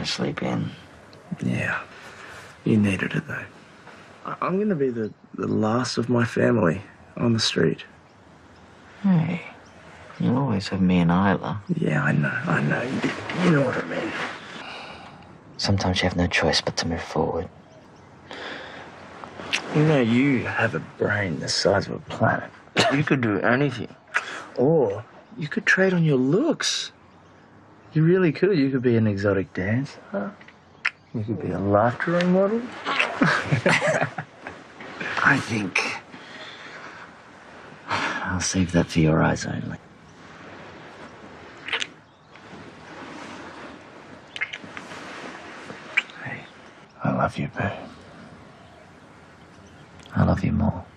sleep in. Yeah, you needed it, though. I'm going to be the last of my family on the street. Hey, you'll always have me and Isla. Yeah, I know. You know what I mean. Sometimes you have no choice but to move forward. You know, you have a brain the size of a planet. You could do anything. Or you could trade on your looks. You really could. You could be an exotic dancer. You could be a life drawing model. I think I'll save that for your eyes only. Hey, I love you, Boo. I love you more.